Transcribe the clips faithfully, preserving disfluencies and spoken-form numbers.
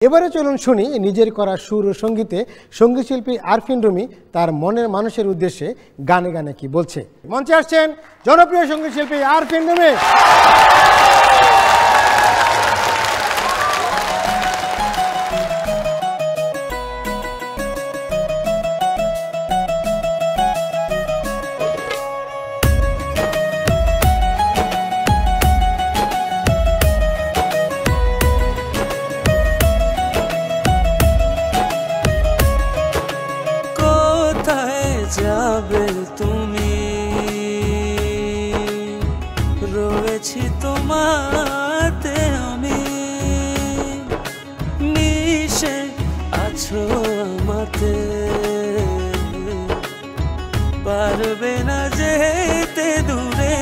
এবারে চলুন শুনি নিজের করা সুর ও সঙ্গীতে সঙ্গীতশিল্পী আরফিন রুমি তার মনের মানুষের উদ্দেশ্যে গানে গানে কি বলছে। মঞ্চে আসছেন জনপ্রিয় সঙ্গীতশিল্পী আরফিন রুমি। যাবে তুমি রয়েছি তোমাতে আমি মিশে আছো আমাতে পারবে না যেতে দূরে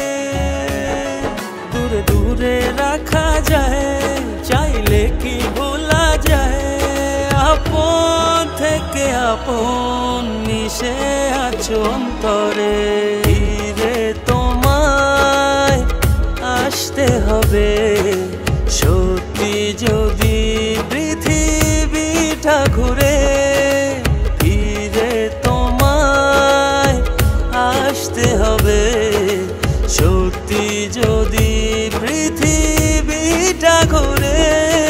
দূরে দূরে রাখা যায় চাইলে কি ভোলা যায় আপন থেকে আপন মিশে আছো অন্তরে ফিরে তোমায় আসতে হবে সত্যি যদি পৃথিবীটা ঘুরে ফিরে তোমায় আসতে হবে সত্যি যদি পৃথিবীটা ঘুরে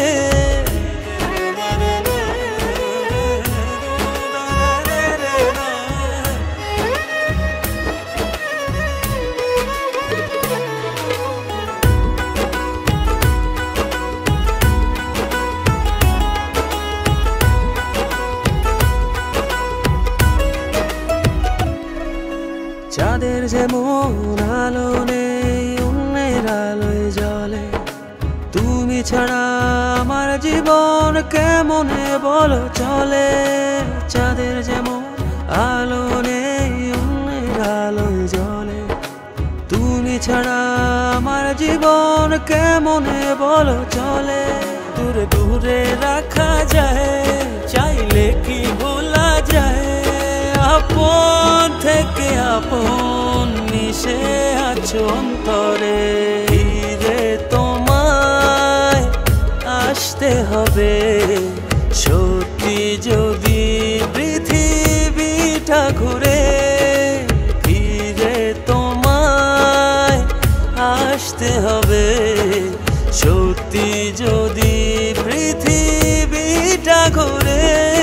চাঁদের যেমন আলো নেই অন্যের আলোয় জ্বলে তুমি ছাড়া আমার জীবন কেমনে বলো চলে চাঁদের যেমন আলো নেই অন্যের আলোয় জ্বলে তুমি ছাড়া আমার জীবন কেমনে বলো চলে দূরে দূরে রাখা যায় চাইলে কি ভোলা যায় আপন থেকে আপন মিশে আছো অন্তরে ফিরে তোমায় আসতে হবে সত্যি যদি পৃথিবীটা ঘুরে ফিরে তোমায় আসতে হবে সত্যি যদি পৃথিবীটা ঘুরে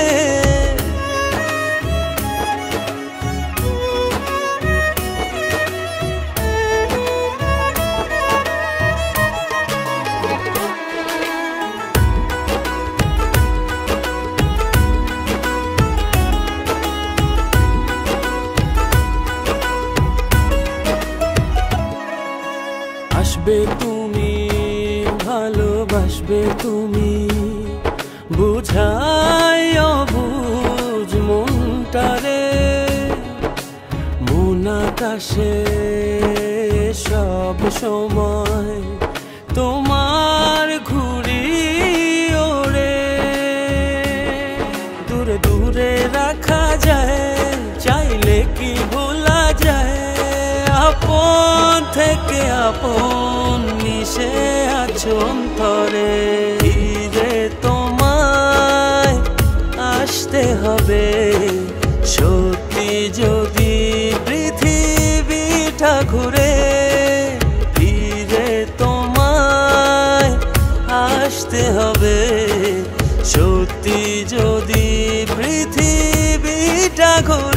আসবে তুমি ভালোবাসবে তুমি বুঝাইও বুঝ মনটারে মন আকাশে সব সময় তোমার ঘুরি ওরে দূরে দূরে রাখা যায় চাইলে কি ভোলা যায় আপন থেকে আপন মিশে আছো অন্তরে ফিরে তোমায় আসতে হবে সত্যি যদি পৃথিবীটা ঘুরে ফিরে তোমায় আসতে হবে সত্যি যদি পৃথিবীটা ঘুরে